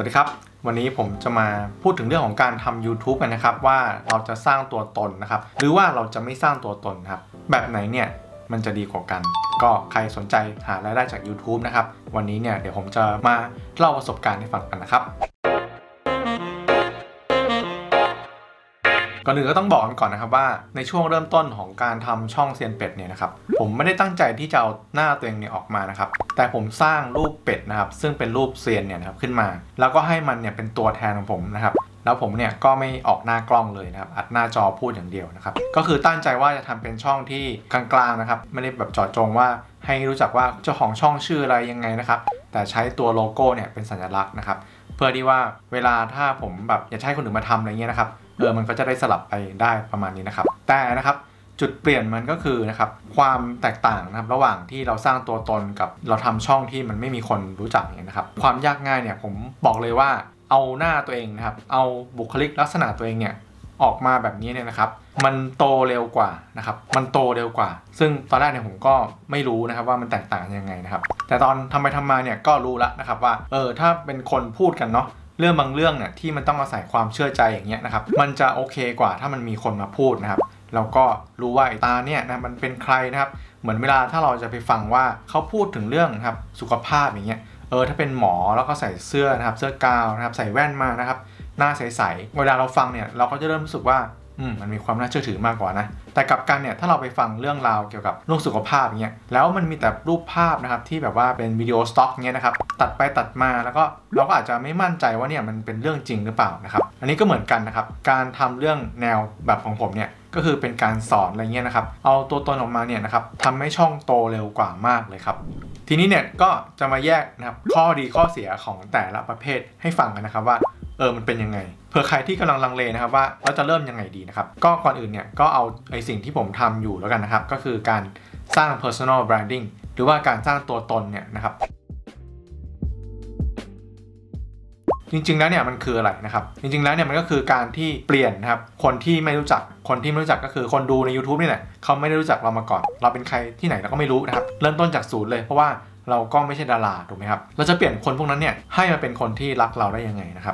สวัสดีครับวันนี้ผมจะมาพูดถึงเรื่องของการทำ YouTube กันนะครับว่าเราจะสร้างตัวตนนะครับหรือว่าเราจะไม่สร้างตัวตนครับแบบไหนเนี่ยมันจะดีกว่ากันก็ใครสนใจหารายได้จาก YouTube นะครับวันนี้เนี่ยเดี๋ยวผมจะมาเล่าประสบการณ์ให้ฟังกันนะครับก่อนอื่นก็ต้องบอกกันก่อนนะครับว่าในช่วงเริ่มต้นของการทำช่องเซียนเป็ดเนี่ยนะครับผมไม่ได้ตั้งใจที่จะเอาหน้าตัวเองเนี่ยออกมานะครับแต่ผมสร้างรูปเป็ดนะครับซึ่งเป็นรูปเซียนเนี่ยนะครับขึ้นมาแล้วก็ให้มันเนี่ยเป็นตัวแทนของผมนะครับแล้วผมเนี่ยก็ไม่ออกหน้ากล้องเลยนะครับอัดหน้าจอพูดอย่างเดียวนะครับก็คือตั้งใจว่าจะทำเป็นช่องที่กลางๆนะครับไม่ได้แบบเจาะจงว่าให้รู้จักว่าเจ้าของช่องชื่ออะไรยังไงนะครับแต่ใช้ตัวโลโก้เนี่ยเป็นสัญลักษณ์นะครับเพื่อที่ว่าเวลาถ้าผมแบบอยากให้คนอื่นมาทำอะไรเงี้ยนะครับมันก็จะได้สลับไปได้ประมาณนี้นะครับแต่นะครับจุดเปลี่ยนมันก็คือนะครับความแตกต่างนะครับระหว่างที่เราสร้างตัวตนกับเราทำช่องที่มันไม่มีคนรู้จักเนี่ยนะครับความยากง่ายเนี่ยผมบอกเลยว่าเอาหน้าตัวเองนะครับเอาบุคลิกลักษณะตัวเองเนี่ยออกมาแบบนี้เนี่ยนะครับมันโตเร็วกว่านะครับมันโตเร็วกว่าซึ่งตอนแรกเนี่ยผมก็ไม่รู้นะครับว่ามันแตกต่างยังไงนะครับแต่ตอนทำไปทำมาเนี่ยก็รู้แล้วนะครับว่าถ้าเป็นคนพูดกันเนาะเรื่องบางเรื่องเนี่ยที่มันต้องอาศัยความเชื่อใจอย่างเงี้ยนะครับมันจะโอเคกว่าถ้ามันมีคนมาพูดนะครับแล้วก็รู้ว่าไอ้ตาเนี่ยนะมันเป็นใครนะครับเหมือนเวลาถ้าเราจะไปฟังว่าเขาพูดถึงเรื่องนะครับสุขภาพอย่างเงี้ยถ้าเป็นหมอแล้วก็ใส่เสื้อนะครับเสื้อกาวนะครับใส่แว่นมานะครับหน้าใสๆเวลาเราฟังเนี่ยเราก็จะเริ่มรู้สึกว่ามันมีความน่าเชื่อถือมากกว่านะแต่กลับกันเนี่ยถ้าเราไปฟังเรื่องราวเกี่ยวกับเรื่องสุขภาพอย่างเงี้ยแล้วมันมีแต่รูปภาพนะครับที่แบบว่าเป็นวิดีโอสต็อกเงี้ยนะครับตัดไปตัดมาแล้วก็เราก็อาจจะไม่มั่นใจว่าเนี่ยมันเป็นเรื่องจริงหรือเปล่านะครับอันนี้ก็เหมือนกันนะครับการทำเรื่องแนวแบบของผมเนี่ยก็คือเป็นการสอนอะไรเงี้ยนะครับเอาตัวตนออกมาเนี่ยนะครับทำให้ช่องโตเร็วกว่ามากเลยครับทีนี้เนี่ยก็จะมาแยกนะครับข้อดีข้อเสียของแต่ละประเภทให้ฟังกันนะครับว่ามันเป็นยังไงเผื่อใครที่กำลังลังเลนะครับว่าเราจะเริ่มยังไงดีนะครับก็ก่อนอื่นเนี่ยก็เอาไอ้สิ่งที่ผมทำอยู่แล้วกันนะครับก็คือการสร้าง personal branding หรือว่าการสร้างตัวตนเนี่ยนะครับจริงๆแล้วเนี่ยมันคืออะไรนะครับจริงๆแล้วเนี่ยมันก็คือการที่เปลี่ยนนะครับคนที่ไม่รู้จักก็คือคนดูใน YouTube นี่แหละเขาไม่ได้รู้จักเรามาก่อนเราเป็นใครที่ไหนเราก็ไม่รู้นะครับเริ่มต้นจากศูนย์เลยเพราะว่าเราก็ไม่ใช่ดาราถูกไหมครับเราจะเปลี่ยนคนพวกนั้นเนี่ยให้มาเป็นคนที่รักเราได้ยังไงนะครับ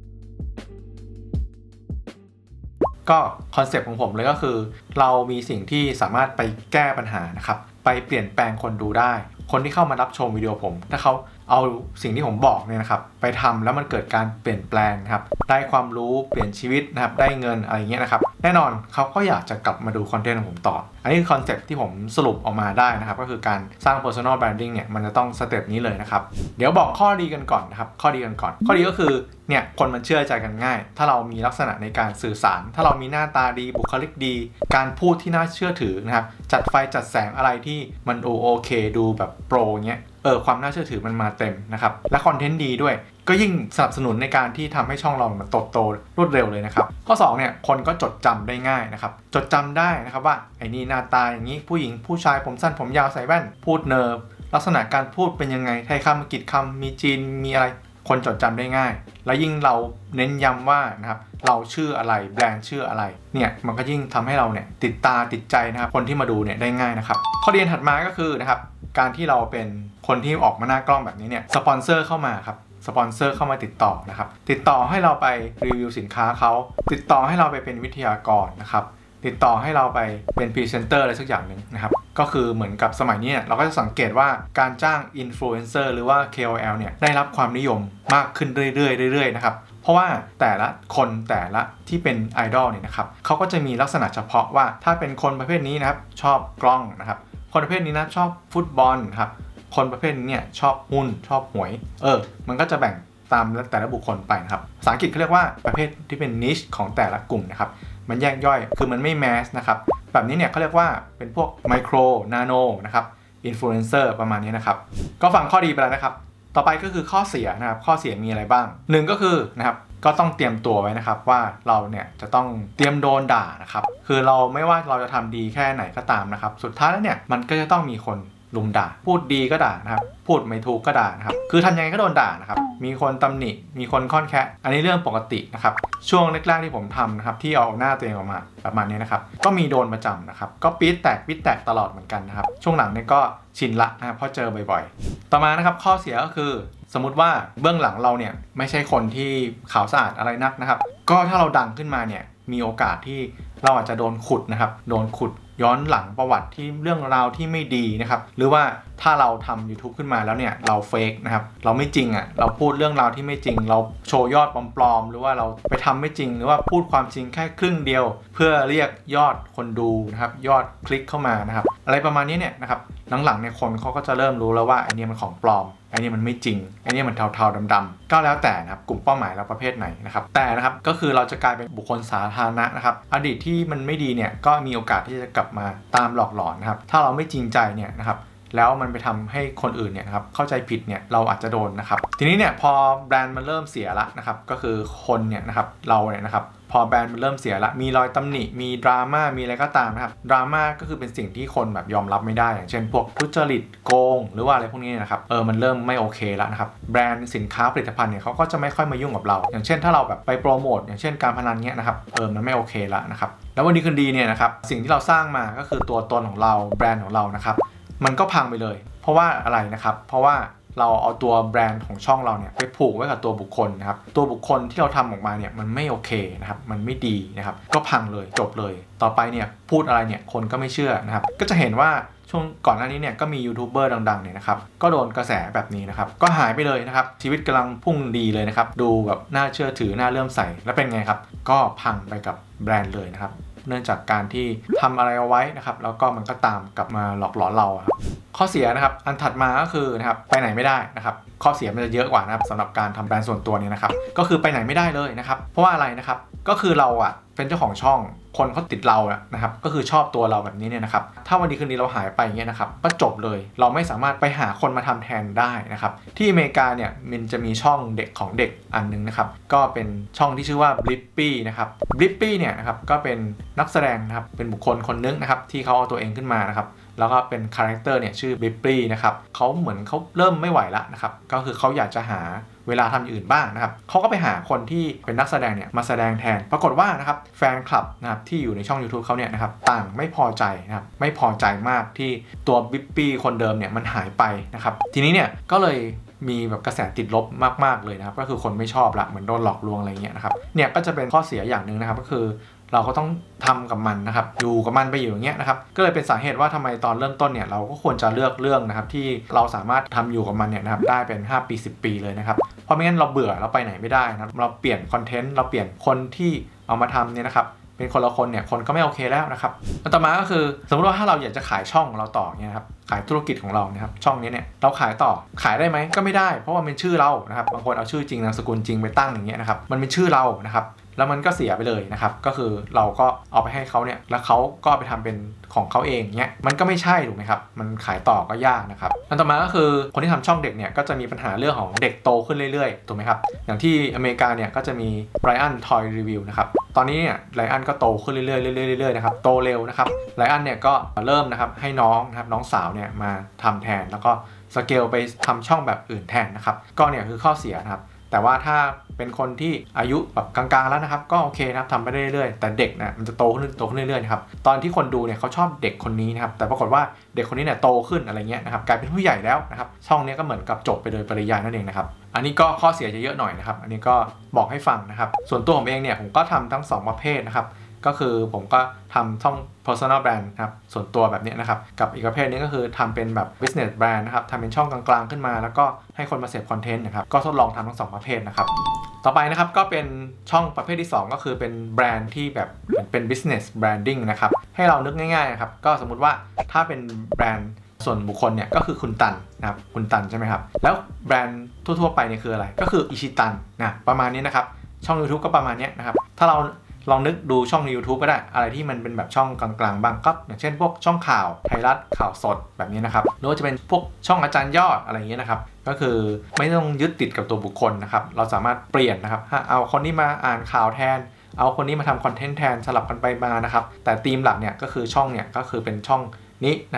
ก็คอนเซปต์ของผมเลยก็คือเรามีสิ่งที่สามารถไปแก้ปัญหานะครับไปเปลี่ยนแปลงคนดูได้คนที่เข้ามารับชมวิดีโอผมถ้าเขาเอาสิ่งที่ผมบอกเนี่ยนะครับไปทำแล้วมันเกิดการเปลี่ยนแปลงนะครับได้ความรู้เปลี่ยนชีวิตนะครับได้เงินอะไรเงี้ยนะครับแน่นอนเขาก็อยากจะกลับมาดูคอนเทนต์ของผมต่ออันนี้คือคอนเซปต์ที่ผมสรุปออกมาได้นะครับก็คือการสร้าง personal branding เนี่ยมันจะต้องสเต็ปนี้เลยนะครับเดี๋ยวบอกข้อดีกันก่อนนะครับข้อดีก็คือเนี่ยคนมันเชื่อใจกันง่ายถ้าเรามีลักษณะในการสื่อสารถ้าเรามีหน้าตาดีบุคลิกดีการพูดที่น่าเชื่อถือนะครับจัดไฟจัดแสงอะไรที่มันโอเคดูแบบโปรเงี้ยความน่าเชื่อถือมันมาเต็มนะครับและคอนเทนต์ดีด้วยก็ยิ่งสนับสนุนในการที่ทำให้ช่องเรามันโตรวดเร็วเลยนะครับข้อ2เนี่ยคนก็จดจำได้ง่ายนะครับจดจำได้นะครับว่าไอ้นี่หน้าตาอย่างนี้ผู้หญิงผู้ชายผมสั้นผมยาวใส่แว่นพูดเนิร์ฟลักษณะการพูดเป็นยังไงไทยคำอังกฤษคำมีจีนมีอะไรคนจดจำได้ง่ายและยิ่งเราเน้นย้ำว่านะครับเราชื่ออะไรแบรนด์ชื่ออะไรเนี่ยมันก็ยิ่งทำให้เราเนี่ยติดตาติดใจนะครับคนที่มาดูเนี่ยได้ง่ายนะครับข้อดีถัดมาก็คือนะครับการที่เราเป็นคนที่ออกมาหน้ากล้องแบบนี้เนี่ยสปอนเซอร์เข้ามาครับสปอนเซอร์เข้ามาติดต่อนะครับติดต่อให้เราไปรีวิวสินค้าเขาติดต่อให้เราไปเป็นวิทยากรนะครับติดต่อให้เราไปเป็นพรีเซนเตอร์อะไรสักอย่างหนึ่งนะครับก็คือเหมือนกับสมัยนี้เราก็จะสังเกตว่าการจ้างอินฟลูเอนเซอร์หรือว่า KOL เนี่ยได้รับความนิยมมากขึ้นเรื่อยๆนะครับเพราะว่าแต่ละคนแต่ละที่เป็นไอดอลเนี่ยนะครับเขาก็จะมีลักษณะเฉพาะว่าถ้าเป็นคนประเภทนี้นะครับชอบกล้องนะครับคนประเภทนี้นะชอบฟุตบอลครับคนประเภทนี้เนี่ยชอบหุ้นชอบหวยมันก็จะแบ่งตามแต่ละบุคคลไปนะครับภาษาอังกฤษเขาเรียกว่าประเภทที่เป็น niche ของแต่ละกลุ่มนะครับมันแยกย่อยคือมันไม่แมสนะครับแบบนี้เนี่ยเขาเรียกว่าเป็นพวกไมโครนาโนนะครับอินฟลูเอนเซอร์ประมาณนี้นะครับก็ฟังข้อดีไปแล้วนะครับต่อไปก็คือข้อเสียนะครับข้อเสียมีอะไรบ้าง1ก็คือนะครับก็ต้องเตรียมตัวไว้นะครับว่าเราเนี่ยจะต้องเตรียมโดนด่านะครับคือเราไม่ว่าเราจะทำดีแค่ไหนก็ตามนะครับสุดท้ายแล้วเนี่ยมันก็จะต้องมีคนลุมด่าพูดดีก็ด่านะครับพูดไม่ถูกก็ด่านะครับคือทำยังไงก็โดนด่านะครับมีคนตำหนิมีคนค่อนแคะอันนี้เรื่องปกตินะครับช่วงแรกๆที่ผมทำนะครับที่เอาหน้าตัวเองออกมาประมาณนี้นะครับก็มีโดนประจำนะครับก็ปี๊ดแตกตลอดเหมือนกันนะครับช่วงหลังเนี่ยก็ชินละนะครับเพราะเจอบ่อยๆต่อมานะครับข้อเสียก็คือสมมุติว่าเบื้องหลังเราเนี่ยไม่ใช่คนที่ขาวสะอาดอะไรนักนะครับก็ถ้าเราดังขึ้นมาเนี่ยมีโอกาสที่เราอาจจะโดนขุดนะครับโดนขุดย้อนหลังประวัติที่เรื่องราวที่ไม่ดีนะครับหรือว่าถ้าเราทำ YouTube ขึ้นมาแล้วเนี่ยเราเฟกนะครับเราไม่จริงอ่ะเราพูดเรื่องราวที่ไม่จริงเราโชว์ยอดปลอมๆหรือว่าเราไปทำไม่จริงหรือว่าพูดความจริงแค่ครึ่งเดียวเพื่อเรียกยอดคนดูนะครับยอดคลิกเข้ามานะครับอะไรประมาณนี้เนี่ยนะครับหลังๆเนี่ยคนเขาก็จะเริ่มรู้แล้วว่าไอเนี่ยมันของปลอมไอเนี่ยมันไม่จริงไอเนี่ยมันเทาๆดำๆก็แล้วแต่นะครับกลุ่มเป้าหมายเราประเภทไหนนะครับแต่นะครับก็คือเราจะกลายเป็นบุคคลสาธารณะนะครับอดีตที่มันไม่ดีเนี่ยก็มีโอกาสที่จะกลับมาตามหลอกหลอนนะครับถ้าเราไม่จริงใจเนี่ยนะครับแล้วมันไปทำให้คนอื่นเนี่ยนะครับเข้าใจผิดเนี่ยเราอาจจะโดนนะครับทีนี้เนี่ยพอแบรนด์มันเริ่มเสียละนะครับก็คือคนเนี่ยนะครับเราเนี่ยนะครับพอแบรนด์มันเริ่มเสียละมีรอยตำหนิมีดราม่ามีอะไรก็ตามนะครับดราม่าก็คือเป็นสิ่งที่คนแบบยอมรับไม่ได้อย่างเช่นพวกทุจริตโกงหรือว่าอะไรพวกนี้นะครับมันเริ่มไม่โอเคแล้วนะครับแบรนด์สินค้าผลิตภัณฑ์เนี่ยเขาก็จะไม่ค่อยมายุ่งกับเราอย่างเช่นถ้าเราแบบไปโปรโมทอย่างเช่นการพนันเนี้ยนะครับมันไม่โอเคแล้วนะครับแล้ววันดีคืนดีเนี่ยนะครับสิ่งที่เราสร้างมาก็คือตัวตนของเราแบรนด์ของเรานะครับมันก็พังไปเลยเพราะว่าอะไรนะครับเพราะว่าเราเอาตัวแบรนด์ของช่องเราเนี่ยไปผูกไว้กับตัวบุคคลนะครับตัวบุคคลที่เราทำออกมาเนี่ยมันไม่โอเคนะครับมันไม่ดีนะครับก็พังเลยจบเลยต่อไปเนี่ยพูดอะไรเนี่ยคนก็ไม่เชื่อนะครับก็จะเห็นว่าช่วงก่อนหน้านี้เนี่ยก็มียูทูบเบอร์ดังๆเนี่ยนะครับก็โดนกระแสแบบนี้นะครับก็หายไปเลยนะครับชีวิตกำลังพุ่งดีเลยนะครับดูแบบน่าเชื่อถือน่าเลื่อมใสแล้วเป็นไงครับก็พังไปกับแบรนด์เลยนะครับเนื่องจากการที่ทำอะไรเอาไว้นะครับแล้วก็มันก็ตามกลับมาหลอกหลอนเราครับข้อเสียนะครับอันถัดมาก็คือนะครับไปไหนไม่ได้นะครับข้อเสียมันจะเยอะกว่านะครับสำหรับการทำแบรนด์ส่วนตัวเนี่ยนะครับก็คือไปไหนไม่ได้เลยนะครับเพราะว่าอะไรนะครับก็คือเราเป็นเจ้าของช่องคนเขาติดเรานะครับก็คือชอบตัวเราแบบนี้เนี่ยนะครับถ้าวันดีคืนนี้เราหายไปอย่างเงี้ยนะครับก็จบเลยเราไม่สามารถไปหาคนมาทำแทนได้นะครับที่อเมริกาเนี่ยมันจะมีช่องเด็กของเด็กอันนึงนะครับก็เป็นช่องที่ชื่อว่า Blippi นะครับ Blippi เนี่ยนะครับก็เป็นนักแสดงนะครับเป็นบุคคลคนนึงนะครับที่เขาเอาตัวเองขึ้นมานะครับแล้วก็เป็นคาแรคเตอร์เนี่ยชื่อ Blippi นะครับเขาเหมือนเขาเริ่มไม่ไหวละนะครับก็คือเขาอยากจะหาเวลาทำอย่างอื่นบ้างนะครับเขาก็ไปหาคนที่เป็นนักแสดงเนี่ยมาแสดงแทนปรากฏว่านะครับแฟนคลับนะครับที่อยู่ในช่อง YouTube เขาเนี่ยนะครับต่างไม่พอใจนะครับไม่พอใจมากที่ตัวบิ๊ปปี้คนเดิมเนี่ยมันหายไปนะครับทีนี้เนี่ยก็เลยมีแบบกระแสติดลบมากๆเลยนะครับก็คือคนไม่ชอบละเหมือนโดนหลอกลวงอะไรเงี้ยนะครับเนี่ยก็จะเป็นข้อเสียอย่างหนึ่งนะครับก็คือเราก็ต้องทำกับมันนะครับอยู่กับมันไปอยู่อย่างเงี้ยนะครับก็เลยเป็นสาเหตุว่าทำไมตอนเริ่มต้นเนี่ยเราก็ควรจะเลือกเรื่องนะครับที่เราสามารถทำอยู่กับมันเนี่ยนะครับได้เป็น5ปี10ปีเลยนะครับเพราะไม่งั้นเราเบื่อเราไปไหนไม่ได้นะครับเราเปลี่ยนคอนเทนต์เราเปลี่ยนคนที่เอามาทำเนี่ยนะครับเป็นคนละคนเนี่ยคนก็ไม่โอเคแล้วนะครับต่อมาก็คือสมมติว่าถ้าเราอยากจะขายช่องของเราต่อเนี่ยครับขายธุรกิจของเรานะครับช่องนี้เนี่ยเราขายต่อขายได้ไหมก็ไม่ได้เพราะว่าเป็นชื่อเรานะครับบางคนเอาชื่อจริงนามสกุลจริงไปตั้งอย่างเงี้ยนะครับมันเป็นชื่อเรานะครับแล้วมันก็เสียไปเลยนะครับก็คือเราก็เอาไปให้เขาเนี่ยแล้วเขาก็ไปทำเป็นของเขาเองเนี้ยมันก็ไม่ใช่ถูกไหมครับมันขายต่อก็ยากนะครับอันต่อมาก็คือคนที่ทำช่องเด็กเนี่ยก็จะมีปัญหาเรื่องของเด็กโตขึ้นเรื่อยๆถูกไหมครับอย่างที่อเมริกาเนี่ยก็จะมีไรอันทอยรีวิวนะครับตอนนี้เนี่ยไรอันก็โตขึ้นเรื่อยๆเรื่อยๆนะครับโตเร็วนะครับไรอันเนี่ยก็เริ่มนะครับให้น้องนะครับน้องสาวเนี่ยมาทำแทนแล้วก็สเกลไปทำช่องแบบอื่นแทนนะครับก็เนี่ยคือข้อเสียนะครับแต่ว่าถ้าเป็นคนที่อายุแบบกลางๆแล้วนะครับก็โอเคนะครับทำไปเรื่อยๆแต่เด็กนะมันจะโตขึ้นเรื่อยๆนะครับตอนที่คนดูเนี่ยเขาชอบเด็กคนนี้นะครับแต่ปรากฏว่าเด็กคนนี้เนี่ยโตขึ้นอะไรเงี้ยนะครับกลายเป็นผู้ใหญ่แล้วนะครับช่องนี้ก็เหมือนกับจบไปโดยปริยายนั่นเองนะครับอันนี้ก็ข้อเสียจะเยอะหน่อยนะครับอันนี้ก็บอกให้ฟังนะครับส่วนตัวผมเองเนี่ยผมก็ทำทั้ง2ประเภทนะครับก็คือผมก็ทำช่อง personal brand นะครับส่วนตัวแบบนี้นะครับกับอีกประเภทนึงก็คือทำเป็นแบบ business brand นะครับทำเป็นช่องกลางๆขึ้นมาแล้วก็ให้คนมาเสพคอนเทนต์นะครับก็ทดลองทำทั้ง2ประเภทนะครับต่อไปนะครับก็เป็นช่องประเภทที่2ก็คือเป็นแบรนด์ที่แบบเป็น business branding นะครับให้เรานึกง่ายๆนะครับก็สมมุติว่าถ้าเป็นแบรนด์ส่วนบุคคลเนี่ยก็คือคุณตันนะครับคุณตันใช่ไหมครับแล้วแบรนด์ทั่วๆไปเนี่ยคืออะไรก็คืออิชิตันนะประมาณนี้นะครับช่อง YouTube ก็ประมาณนี้นะครับถ้าเราลองนึกดูช่องใน YouTube ก็ได้อะไรที่มันเป็นแบบช่องกลางๆบ้างก็อย่างเช่นพวกช่องข่าวไทยรัฐข่าวสดแบบนี้นะครับหรือว่าจะเป็นพวกช่องอาจารย์ยอดอะไรอย่างเงี้ยนะครับก็คือไม่ต้องยึดติดกับตัวบุคคลนะครับเราสามารถเปลี่ยนนะครับเอาคนนี้มาอ่านข่าวแทนเอาคนนี้มาทำคอนเทนต์แทนสลับกันไปมานะครับแต่ธีมหลักเนี่ยก็คือช่องเนี่ยก็คือเป็นช่องนี้นะครับ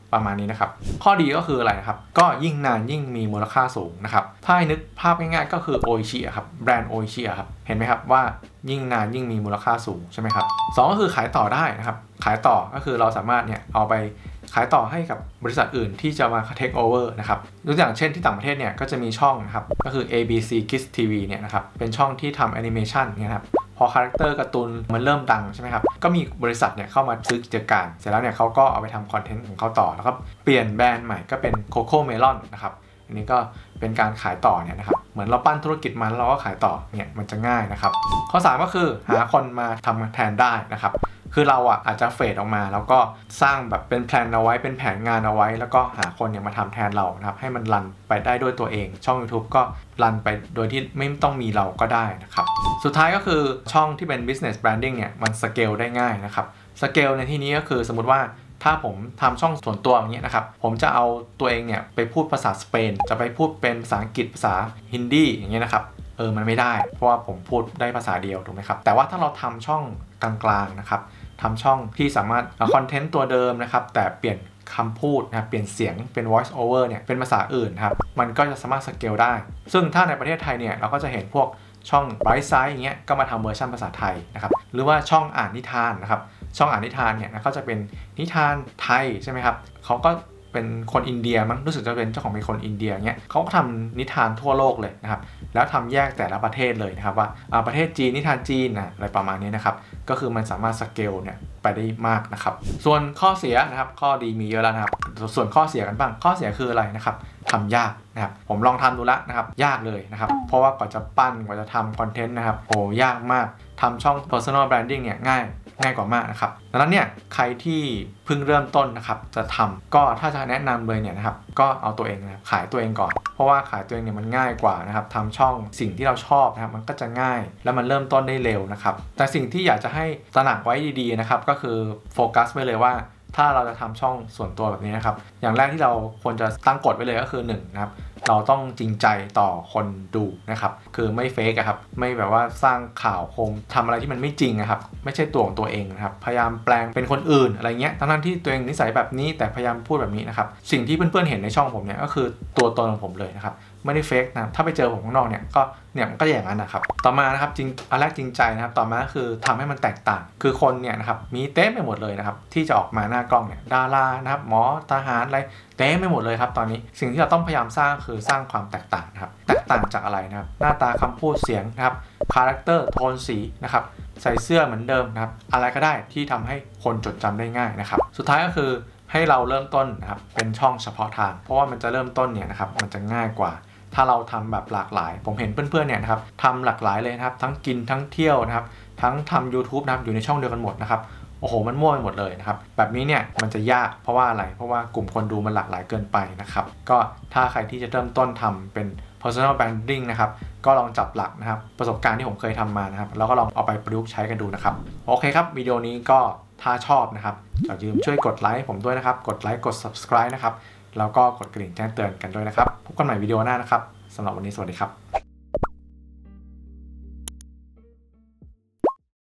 ประมาณนี้นะครับข้อดีก็คืออะไรนะครับก็ยิ่งนานยิ่งมีมูลค่าสูงนะครับถ้าให้นึกภาพง่ายๆก็คือโออิชิครับแบรนด์โออิชิครับเห็นไหมครับว่ายิ่งนานยิ่งมีมูลค่าสูงใช่ไหมครับสองก็คือขายต่อได้นะครับขายต่อก็คือเราสามารถเนี่ยเอาไปขายต่อให้กับบริษัทอื่นที่จะมา take over นะครับยกอย่างเช่นที่ต่างประเทศเนี่ยก็จะมีช่องนะครับก็คือ ABC Kids TV เนี่ยนะครับเป็นช่องที่ทำแอนิเมชันเนี่ยครับพอคาแรคเตอร์การ์ตูนมันเริ่มดังใช่ไหมครับก็มีบริษัทเนี่ยเข้ามาซื้อกิจการเสร็จแล้วเนี่ยเขาก็เอาไปทำคอนเทนต์ของเขาต่อแล้วก็เปลี่ยนแบรนด์ใหม่ก็เป็นโคโค่เมลอนนะครับอันนี้ก็เป็นการขายต่อเนี่ยนะครับเหมือนเราปั้นธุรกิจมันเราก็ขายต่อเนี่ยมันจะง่ายนะครับข้อ3ก็คือหาคนมาทำแทนได้นะครับคือเราอาจจะเฟดออกมาแล้วก็สร้างแบบเป็นแพลนเอาไว้เป็นแผนงานเอาไว้แล้วก็หาคนเนี่ยมาทำแทนเรานะครับให้มันรันไปได้ด้วยตัวเองช่อง YouTube ก็รันไปโดยที่ไม่ต้องมีเราก็ได้นะครับสุดท้ายก็คือช่องที่เป็น business branding เนี่ยมันสเกลได้ง่ายนะครับสเกลในที่นี้ก็คือสมมติว่าถ้าผมทำช่องส่วนตัวอย่างเงี้ยนะครับผมจะเอาตัวเองเนี่ยไปพูดภาษาสเปนจะไปพูดเป็นภาษาอังกฤษภาษาฮินดีอย่างเงี้ยนะครับมันไม่ได้เพราะว่าผมพูดได้ภาษาเดียวถูกไหมครับแต่ว่าถ้าเราทำช่องกลางๆนะครับทำช่องที่สามารถเอาคอนเทนต์ตัวเดิมนะครับแต่เปลี่ยนคำพูดนะเปลี่ยนเสียงเป็น voice over เนี่ยเป็นภาษาอื่นครับมันก็จะสามารถสเกลได้ซึ่งถ้าในประเทศไทยเนี่ยเราก็จะเห็นพวกช่อง Bright Side อย่างเงี้ยก็มาทำเวอร์ชันภาษาไทยนะครับหรือว่าช่องอ่านนิทานนะครับช่องอ่านนิทานเนี่ยก็จะเป็นนิทานไทยใช่ไหมครับเขาก็เป็นคนอินเดียมั้งรู้สึกจะเป็นเจ้าของเป็นคนอินเดียเงี้ยเขาก็ทำนิทานทั่วโลกเลยนะครับแล้วทำแยกแต่ละประเทศเลยนะครับว่าประเทศจีนนิทานจีนอะไรประมาณนี้นะครับก็คือมันสามารถสเกลเนี่ยไปได้มากนะครับส่วนข้อเสียนะครับข้อดีมีเยอะแล้วนะครับส่วนข้อเสียกันบ้างข้อเสียคืออะไรนะครับทำยากนะครับผมลองทำดูแล้วนะครับยากเลยนะครับเพราะว่ากว่าจะปั้นกว่าจะทำคอนเทนต์นะครับโอ้ยากมากทำช่อง personal branding เนี่ยง่ายกว่ามากนะครับดังนั้นเนี่ยใครที่เพิ่งเริ่มต้นนะครับจะทำก็ถ้าจะแนะนำเลยเนี่ยนะครับก็เอาตัวเองนะครับขายตัวเองก่อนเพราะว่าขายตัวเองเนี่ยมันง่ายกว่านะครับทำช่องสิ่งที่เราชอบนะครับมันก็จะง่ายและมันเริ่มต้นได้เร็วนะครับแต่สิ่งที่อยากจะให้ตระหนักไว้ดีๆนะครับก็คือโฟกัสไว้เลยว่าถ้าเราจะทำช่องส่วนตัวแบบนี้นะครับอย่างแรกที่เราควรจะตั้งกฎไว้เลยก็คือ1นะครับเราต้องจริงใจต่อคนดูนะครับคือไม่เฟกครับไม่แบบว่าสร้างข่าวโคมทำอะไรที่มันไม่จริงนะครับไม่ใช่ตัวของตัวเองนะครับพยายามแปลงเป็นคนอื่นอะไรเงี้ยทั้งที่ตัวเองนิสัยแบบนี้แต่พยายามพูดแบบนี้นะครับสิ่งที่เพื่อนๆเห็นในช่องผมเนี่ยก็คือตัวตนของผมเลยนะครับไม่ได้เฟกนะถ้าไปเจอผมข้างนอกเนี่ยมันก็อย่างนั้นนะครับต่อมานะครับอันแรกจริงใจนะครับต่อมาคือทำให้มันแตกต่างคือคนเนี่ยนะครับมีเต็มไปหมดเลยนะครับที่จะออกมาหน้ากล้องเนี่ยดารานะครับหมอทหารอะไรเต็มไปหมดเลยครับตอนนี้สิ่งที่เราต้องพยายามสร้างคือสร้างความแตกต่างนะครับแตกต่างจากอะไรนะครับหน้าตาคำพูดเสียงนะครับคาแรคเตอร์โทนสีนะครับใส่เสื้อเหมือนเดิมนะครับอะไรก็ได้ที่ทำให้คนจดจำได้ง่ายนะครับสุดท้ายก็คือให้เราเริ่มต้นนะครับเป็นช่องเฉพาะทางเพราะว่ามันจะเริ่มต้นเนี่ยนะครับมันจะง่ายกว่าถ้าเราทำแบบหลากหลายผมเห็นเพื่อนๆเนี่ยนะครับทำหลากหลายเลยนะครับทั้งกินทั้งเที่ยวนะครับทั้งทำ YouTube นะครับอยู่ในช่องเดียวกันหมดนะครับโอ้โหมันมั่วไปหมดเลยนะครับแบบนี้เนี่ยมันจะยากเพราะว่าอะไรเพราะว่ากลุ่มคนดูมันหลากหลายเกินไปนะครับก็ถ้าใครที่จะเริ่มต้นทำเป็น personal branding นะครับก็ลองจับหลักนะครับประสบการณ์ที่ผมเคยทำมานะครับแล้วก็ลองเอาไปประยุกต์ใช้กันดูนะครับโอเคครับวิดีโอนี้ก็ถ้าชอบนะครับอย่าลืมช่วยกดไลค์ผมด้วยนะครับกดไลค์กด subscribe นะครับแล้วก็กดกระดิ่งแจ้งเตือนกันด้วยนะครับพบกันใหม่วิดีโอหน้านะครับสำหรับวันนี้สวัสดีครับ